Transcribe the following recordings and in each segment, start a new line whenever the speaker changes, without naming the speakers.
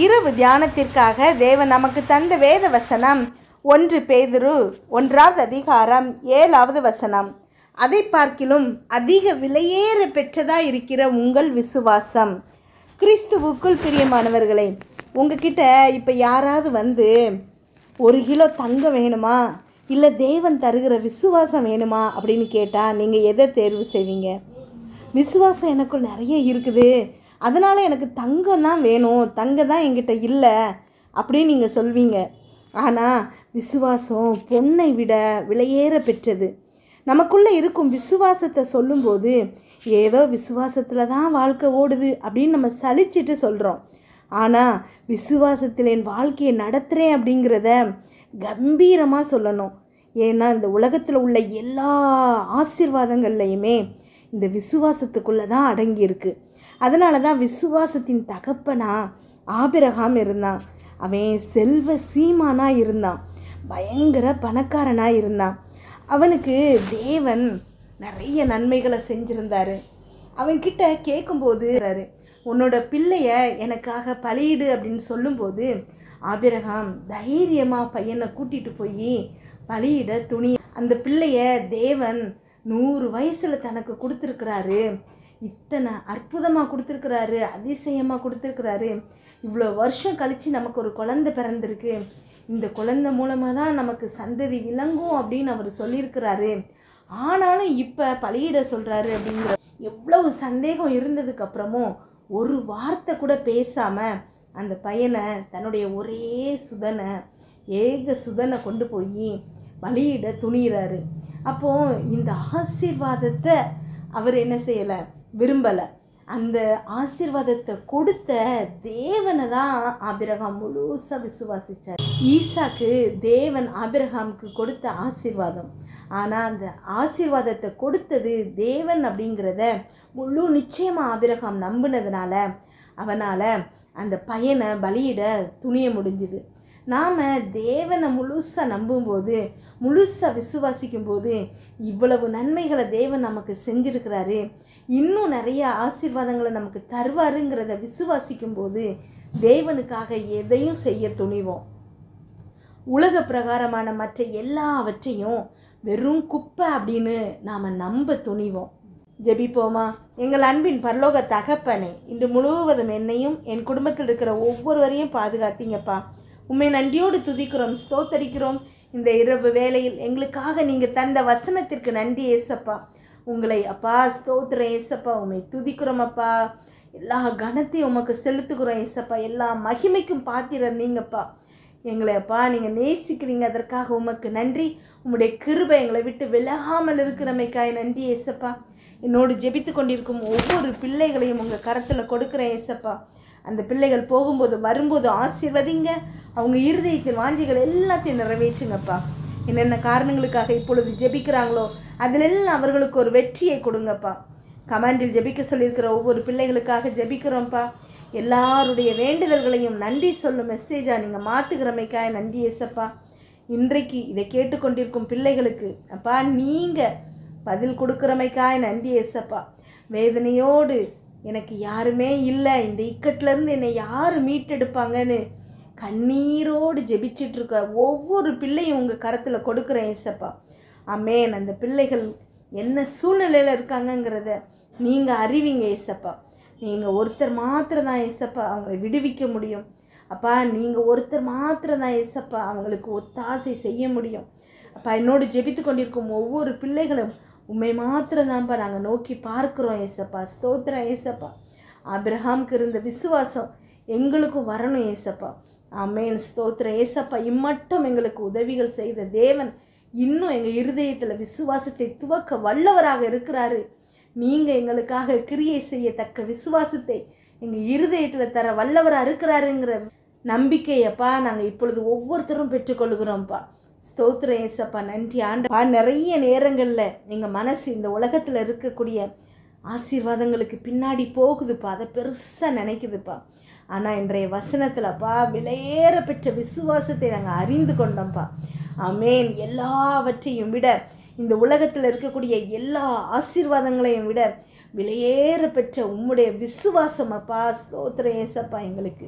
இரவு தியானத்திற்காக தேவன் நமக்கு தந்த வேத வசனம் 1 பேதுரு 1வது அதிகாரம் 7வது வசனம். அதை பார்க்கிலும் அதிக விலையேற பெற்றதாக இருக்கிற உங்கள் விசுவாசம். கிறிஸ்துவுக்குள் பிரியமானவர்களே, உங்ககிட்ட இப்போ யாராவது வந்து 1 கிலோ தங்கம் வேணுமா, இல்லை தேவன் தருகிற விசுவாசம் வேணுமா அப்படின்னு கேட்டால் நீங்கள் எதை தேர்வு செய்வீங்க? விசுவாசம் எனக்குள் நிறைய இருக்குது, அதனால் எனக்கு தங்கம் தான் வேணும், தங்கம் தான் என்கிட்ட இல்லை அப்படின்னு நீங்கள் சொல்வீங்க. ஆனால் விசுவாசம் பொன்னை விட விலையேற பெற்றது. நமக்குள்ளே இருக்கும் விசுவாசத்தை சொல்லும்போது ஏதோ விசுவாசத்தில் தான் வாழ்க்கை ஓடுது அப்படின்னு நம்ம சலிச்சிட்டு சொல்கிறோம். ஆனால் விசுவாசத்தில் என் வாழ்க்கையை நடத்துகிறேன் அப்படிங்கிறத கம்பீரமாக சொல்லணும். ஏன்னா இந்த உலகத்தில் உள்ள எல்லா ஆசீர்வாதங்கள்லையுமே இந்த விசுவாசத்துக்குள்ளே தான் அடங்கியிருக்கு. அதனால தான் விசுவாசத்தின் தகப்பனா ஆபிரகாம் இருந்தான். அவன் செல்வ சீமானாக இருந்தான், பயங்கர பணக்காரனாக இருந்தான். அவனுக்கு தேவன் நிறைய நன்மைகளை செஞ்சுருந்தார். அவன்கிட்ட கேட்கும்போது, உன்னோட பிள்ளைய எனக்காக பலியிடு அப்படின்னு சொல்லும்போது ஆபிரகாம் தைரியமாக பையனை கூட்டிகிட்டு போய் பலியிட துணி. அந்த பிள்ளைய தேவன் 100 வயசில் தனக்கு கொடுத்துருக்கிறாரு. இத்தனை அற்புதமாக கொடுத்துருக்கிறாரு, அதிசயமாக கொடுத்துருக்கிறாரு. இவ்வளோ வருஷம் கழித்து நமக்கு ஒரு குழந்தை பிறந்திருக்கு, இந்த குழந்தை மூலமாக தான் நமக்கு சந்ததி விளங்கும் அப்படின்னு அவர் சொல்லியிருக்கிறாரு. ஆனாலும் இப்போ பலியிட சொல்கிறாரு அப்படிங்கிற எவ்வளவு சந்தேகம் இருந்ததுக்கப்புறமும் ஒரு வார்த்தை கூட பேசாமல் அந்த பையனை தன்னுடைய ஒரே சுதனை, ஏக சுதனை கொண்டு போய் பலியிட துணிகிறாரு. அப்போது இந்த ஆசீர்வாதத்தை அவர் என்ன செய்யலை, விரும்பலை. அந்த ஆசீர்வாதத்தை கொடுத்த தேவனை தான் ஆபிரகாம் முழுசாக விசுவாசித்தார். ஈசாக்கு தேவன் ஆபிரகாமுக்கு கொடுத்த ஆசீர்வாதம். ஆனால் அந்த ஆசீர்வாதத்தை கொடுத்தது தேவன் அப்படிங்கிறத முழு நிச்சயமாக ஆபிரகாம் நம்பினதுனால அவனால் அந்த பையனை பலியிட துணிய முடிஞ்சுது. நாம் தேவனை முழுசாக நம்பும்போது, முழுசாக விசுவாசிக்கும்போது இவ்வளவு நன்மைகளை தேவன் நமக்கு செஞ்சுருக்கிறாரு, இன்னும் நிறைய ஆசீர்வாதங்களை நமக்கு தருவாருங்கிறத விசுவாசிக்கும்போது தேவனுக்காக எதையும் செய்ய துணிவோம். உலக பிரகாரமான மற்ற எல்லாவற்றையும் வெறும் குப்பை அப்படின்னு நாம் நம்ப துணிவோம். ஜெபிப்போமா? எங்கள் அன்பின் பரலோக தகப்பனே, இன்று முழுவதும் என்னையும் என் குடும்பத்தில் இருக்கிற ஒவ்வொருவரையும் பாதுகாத்தீங்கப்பா. உண்மை நன்றியோடு துதிக்கிறோம், ஸ்தோத்தரிக்கிறோம். இந்த இரவு வேளையில் எங்களுக்காக நீங்கள் தந்த வசனத்திற்கு நன்றி ஏசப்பா. உங்களை அப்பா ஸ்தோத்திரம் ஏசப்பா. உண்மை துதிக்கிறோம் அப்பா. எல்லா கனத்தையும் உமக்கு செலுத்துக்கிறோம் ஏசப்பா. எல்லா மகிமைக்கும் பாத்திரர் நீங்கப்பா. எங்களை அப்பா நீங்கள் நேசிக்கிறீங்க, அதற்காக உமக்கு நன்றி. உம்முடைய கிருபை எங்களை விட்டு விலகாமல் இருக்கிறமைக்காய் நன்றி ஏசப்பா. என்னோடு ஜெபித்து கொண்டிருக்கும் ஒவ்வொரு பிள்ளைகளையும் உங்கள் கரத்தில் கொடுக்குறேன் ஏசப்பா. அந்த பிள்ளைகள் போகும்போது வரும்போது ஆசீர்வதிங்க. அவங்க இருதயத்தின் வாஞ்சிகள் எல்லாத்தையும் நிறைவேற்றுங்கப்பா. என்னென்ன காரணங்களுக்காக இப்பொழுது ஜெபிக்கிறாங்களோ அதிலெல்லாம் அவர்களுக்கு ஒரு வெற்றியை கொடுங்கப்பா. கமாண்டில் ஜெபிக்க சொல்லியிருக்கிற ஒவ்வொரு பிள்ளைகளுக்காக ஜெபிக்கிறோம்ப்பா. எல்லாருடைய வேண்டுதல்களையும் நன்றி சொல்லும் மெசேஜாக நீங்கள் மாற்றுகிறமைக்காக நன்றி ஏசப்பா. இன்றைக்கு இதை கேட்டுக்கொண்டிருக்கும் பிள்ளைகளுக்கு அப்பா நீங்கள் பதில் கொடுக்குறமைக்காக நன்றி ஏசப்பா. வேதனையோடு எனக்கு யாருமே இல்லை, இந்த இக்கட்டிலேருந்து என்னை யார் மீட்டெடுப்பாங்கன்னு கண்ணீரோடு ஜெபிச்சிட்ருக்க ஒவ்வொரு பிள்ளையும் உங்கள் கரத்தில் கொடுக்குறேன் ஏசப்பா. ஆமேன். அந்த பிள்ளைகள் என்ன சூழ்நிலையில் இருக்காங்கங்கிறத நீங்கள் அறிவிங்க ஏசப்பா. நீங்கள் ஒருத்தர் மாத்திரம் தான் ஏசப்பா அவங்களை விடுவிக்க முடியும். அப்பா நீங்கள் ஒருத்தர் மாத்திரம் தான் ஏசப்பா அவங்களுக்கு ஒத்தாசை செய்ய முடியும். அப்பா என்னோடு ஜெபித்து கொண்டிருக்கும் ஒவ்வொரு பிள்ளைகளும் உண்மை மாத்திரம் தான்ப்பா நாங்கள் நோக்கி பார்க்குறோம் ஏசப்பா. ஸ்தோத்திரம் ஏசப்பா. ஆபிரகாமுக்கு இருந்த விசுவாசம் எங்களுக்கும் வரணும் ஏசப்பா. ஆமேன். ஸ்தோத்திரம் ஏசப்பா. இம்மட்டும் எங்களுக்கு உதவிகள் செய்த தேவன் இன்னும் எங்கள் இருதயத்தில் விசுவாசத்தை துவக்க வல்லவராக இருக்கிறாரு. நீங்கள் எங்களுக்காக கிரியை செய்யத்தக்க விசுவாசத்தை எங்கள் இருதயத்தில் தர வல்லவராக இருக்கிறாருங்கிற நம்பிக்கையப்பா நாங்கள் இப்பொழுது ஒவ்வொருத்தரும் பெற்றுக்கொள்கிறோம்ப்பா. ஸ்தோத்திரம் ஏசப்பா. நன்றி ஆண்டவா. நிறைய நேரங்களில் எங்கள் மனசு இந்த உலகத்தில் இருக்கக்கூடிய ஆசீர்வாதங்களுக்கு பின்னாடி போகுதுப்பா, அதை பெருசாக நினைக்குதுப்பா. ஆனால் இன்றைய வசனத்தில்ப்பா விலையேற பெற்ற விசுவாசத்தை நாங்கள் அறிந்து கொண்டோம்ப்பா. ஆமேன். எல்லாவற்றையும் விட இந்த உலகத்தில் இருக்கக்கூடிய எல்லா ஆசீர்வாதங்களையும் விட விலையேற பெற்ற உம்முடைய விசுவாசம் அப்பா. ஸ்தோத்திரம் ஏசப்பா. எங்களுக்கு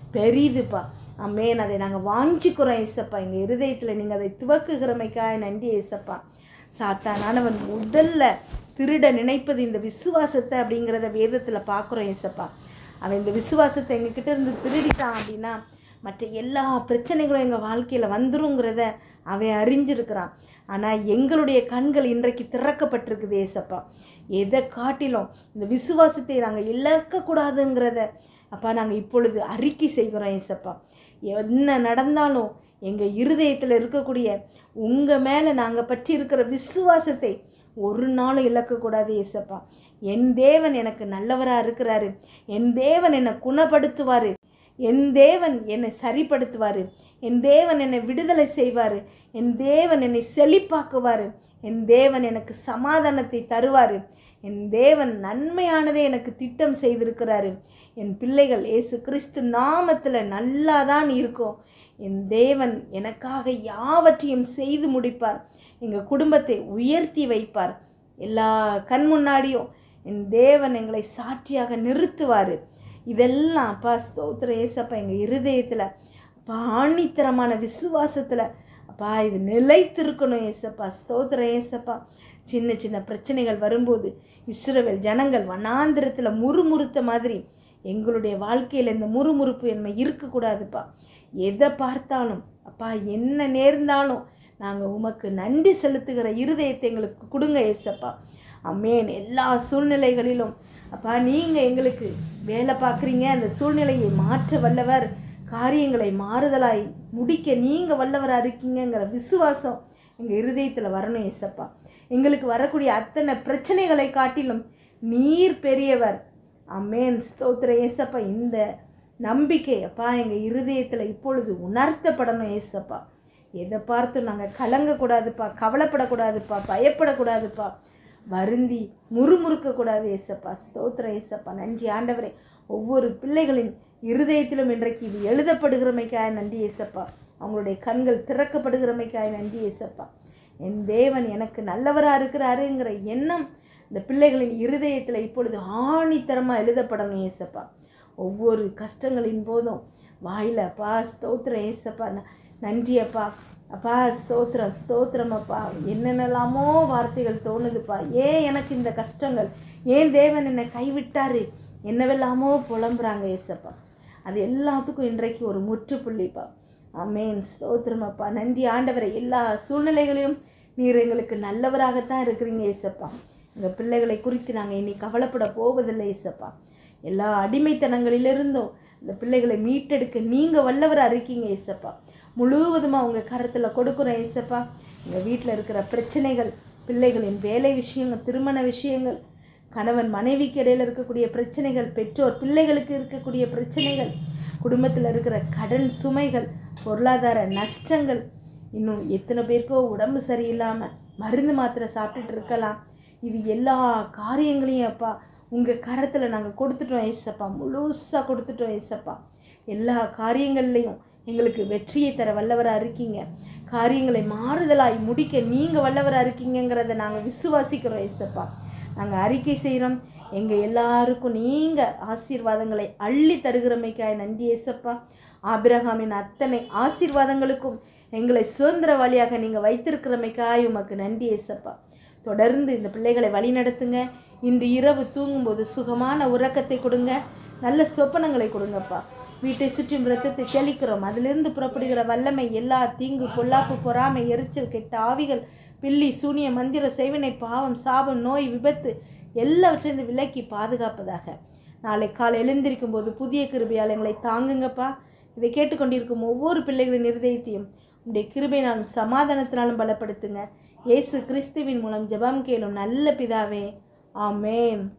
பெரிதுப்பா. ஆமென். அதை நாங்கள் வாஞ்சிக்கிறோம் ஏசப்பா. எங்கள் இருதயத்தில் நீங்கள் அதை துவக்குகிறமைக்காக நன்றி ஏசப்பா. சாத்தானானவன் முதல்ல திருட நினைப்பது இந்த விசுவாசத்தை அப்படிங்கிறத வேதத்தில் பார்க்குறோம் ஏசப்பா. அவன் இந்த விசுவாசத்தை எங்ககிட்ட இருந்து திருடிட்டான் அப்படின்னா மற்ற எல்லா பிரச்சனைகளும் எங்கள் வாழ்க்கையில் வந்துருங்கிறத அவன் அறிஞ்சிருக்கிறான். ஆனால் எங்களுடைய கண்கள் இன்றைக்கு திறக்கப்பட்டிருக்குது ஏசப்பா. எதை காட்டிலும் இந்த விசுவாசத்தை நாங்கள் இழக்கக்கூடாதுங்கிறத அப்பா நாங்கள் இப்பொழுது அறிக்கை செய்கிறோம் ஏசப்பா. என்ன நடந்தாலும் எங்கள் இருதயத்தில் இருக்கக்கூடிய உங்கள் மேலே நாங்கள் பற்றி இருக்கிற விசுவாசத்தை ஒரு நாளும் இழக்கக்கூடாது ஏசப்பா. என் தேவன் எனக்கு நல்லவராக இருக்கிறாரு, என் தேவன் என்னை குணப்படுத்துவார், என் தேவன் என்னை சரிப்படுத்துவார், என் தேவன் என்னை விடுதலை செய்வார், என் தேவன் என்னை செழிப்பாக்குவார், என் தேவன் எனக்கு சமாதானத்தை தருவார், என் தேவன் நன்மையானதே எனக்கு திட்டம் செய்திருக்கிறாரு, என் பிள்ளைகள் இயேசு கிறிஸ்து நாமத்தில் நல்லா தான் இருக்கும், என் தேவன் எனக்காக யாவற்றையும் செய்து முடிப்பார், எங்கள் குடும்பத்தை உயர்த்தி வைப்பார், எல்லா கண் முன்னாடியும் என் தேவன் எங்களை சாட்சியாக நிறுத்துவார். இதெல்லாம் அப்பா ஸ்தோத்திரம் ஏசப்பா. எங்கள் இருதயத்தில் அப்பா ஆணித்தரமான விசுவாசத்தில் அப்பா இது நிலைத்திருக்கணும் ஏசப்பா. ஸ்தோத்திரம் ஏசப்பா. சின்ன சின்ன பிரச்சனைகள் வரும்போது இஸ்ரவேல் ஜனங்கள் வனாந்திரத்தில் முறுமுறுத்த மாதிரி எங்களுடைய வாழ்க்கையில் இந்த முறுமுறுப்பு என்னை இருக்கக்கூடாதுப்பா. எதை பார்த்தாலும் அப்பா என்ன நேர்ந்தாலும் நாங்கள் உமக்கு நன்றி செலுத்துகிற இருதயத்தை எங்களுக்கு கொடுங்க ஏசப்பா. ஆமென். எல்லா சூழ்நிலைகளிலும் அப்பா நீங்கள் எங்களுக்கு வேலை பார்க்குறீங்க. அந்த சூழ்நிலையை மாற்ற வல்லவர், காரியங்களை மாறுதலாய் முடிக்க நீங்கள் வல்லவராக இருக்கீங்கிற விசுவாசம் எங்கள் இருதயத்தில் வரணும் ஏசப்பா. எங்களுக்கு வரக்கூடிய அத்தனை பிரச்சனைகளை காட்டிலும் நீர் பெரியவர். ஆமென். ஸ்தோத்திரம் ஏசப்பா. இந்த நம்பிக்கை அப்பா எங்கள் இருதயத்தில் இப்பொழுது உணர்த்தப்படணும் ஏசப்பா. எதை பார்த்து நாங்கள் கலங்கக்கூடாதுப்பா, கவலைப்படக்கூடாதுப்பா, பயப்படக்கூடாதுப்பா, வருந்தி முறுமுறுக்கக்கூடாது ஏசப்பா. ஸ்தோத்திரம் ஏசப்பா. நன்றி ஆண்டவரே. ஒவ்வொரு பிள்ளைகளின் இருதயத்திலும் இன்றைக்கு இது எழுதப்படுகிறமைக்காக நன்றி ஏசப்பா. அவங்களுடைய கண்கள் திறக்கப்படுகிறமைக்காக நன்றி ஏசப்பா. என் தேவன் எனக்கு நல்லவராக இருக்கிறாருங்கிற எண்ணம் இந்த பிள்ளைகளின் இருதயத்தில் இப்பொழுது ஆணித்தரமாக எழுதப்படணும் ஏசப்பா. ஒவ்வொரு கஷ்டங்களின் போதும் வாயில் அப்பா ஸ்தோத்திரம் ஏசப்பா, நன்றி அப்பா, அப்பா ஸ்தோத்திரம் ஸ்தோத்திரம் அப்பா, என்னென்னலாமோ வார்த்தைகள் தோணுதுப்பா. ஏன் எனக்கு இந்த கஷ்டங்கள், ஏன் தேவன் என்னை கைவிட்டார், என்னவெல்லாமோ புலம்புறாங்க ஏசப்பா. அது எல்லாத்துக்கும் இன்றைக்கு ஒரு முற்றுப்புள்ளிப்பா. ஆமென். ஸ்தோத்திரம் அப்பா. நன்றி ஆண்டவரை. எல்லா சூழ்நிலைகளிலும் நீர் எங்களுக்கு நல்லவராகத்தான் இருக்கிறீங்க ஏசப்பா. எங்கள் பிள்ளைகளை குறித்து நாங்கள் இனி கவலைப்பட போவதில்லை ஏசப்பா. எல்லா அடிமைத்தனங்களிலிருந்தும் இந்த பிள்ளைகளை மீட்டெடுக்க நீங்கள் வல்லவராக இருக்கீங்க ஏசப்பா. முழுவதுமாக உங்கள் கரத்தில் கொடுக்குறோம் ஏசப்பா. எங்கள் வீட்டில் இருக்கிற பிரச்சனைகள், பிள்ளைகளின் வேலை விஷயங்கள், திருமண விஷயங்கள், கணவன் மனைவிக்கு இடையில் இருக்கக்கூடிய பிரச்சனைகள், பெற்றோர் பிள்ளைகளுக்கு இருக்கக்கூடிய பிரச்சனைகள், குடும்பத்தில் இருக்கிற கடன் சுமைகள், பொருளாதார நஷ்டங்கள், இன்னும் எத்தனை பேருக்கோ உடம்பு சரியில்லாமல் மருந்து மாத்திரை சாப்பிட்டுட்டு இருக்கலாம். இது எல்லா காரியங்களையும் அப்பா உங்கள் கரத்தில் நாங்கள் கொடுத்துட்டோம் ஏசப்பா. முழுசாக கொடுத்துட்டோம் ஏசப்பா. எல்லா காரியங்கள்லையும் எங்களுக்கு வெற்றியை தர வல்லவராக இருக்கீங்க. காரியங்களை மாறுதலாய் முடிக்க நீங்கள் வல்லவராக இருக்கீங்கிறத நாங்கள் விசுவாசிக்கிறோம் ஏசப்பா. நாங்கள் அறிக்கை செய்கிறோம். எங்கள் எல்லாருக்கும் நீங்கள் ஆசீர்வாதங்களை அள்ளி தருகிறமைக்காய் நன்றி ஏசப்பா. ஆபிரகாமின் அத்தனை ஆசீர்வாதங்களுக்கும் எங்களை சுதந்திரவாளியாக நீங்கள் வைத்திருக்கிறமைக்காய் உமக்கு நன்றி ஏசப்பா. தொடர்ந்து இந்த பிள்ளைகளை வழி நடத்துங்க. இன்று இரவு தூங்கும்போது சுகமான உறக்கத்தை கொடுங்க, நல்ல சொப்பனங்களை கொடுங்கப்பா. வீட்டை சுற்றும் இரத்தத்தை தெளிக்கிறோம். அதிலிருந்து புறப்படுகிற வல்லமை எல்லா தீங்கு, பொல்லாப்பு, பொறாமை, எரிச்சல், கெட்ட ஆவிகள், பில்லி, சூனிய, மந்திர, செய்வினை, பாவம், சாபம், நோய், விபத்து எல்லாவற்றிலிருந்து விலக்கி பாதுகாப்பதாக. நாளை காலை எழுந்திருக்கும் போது புதிய கிருபையால் எங்களை தாங்குங்கப்பா. இதை கேட்டுக்கொண்டிருக்கும் ஒவ்வொரு பிள்ளைகளின் இருதயத்தையும் உடைய கிருபையினாலும் சமாதானத்தினாலும் பலப்படுத்துங்க. இயேசு கிறிஸ்துவின் மூலம் ஜெபம் கேளும் நல்ல பிதாவே. ஆமென்.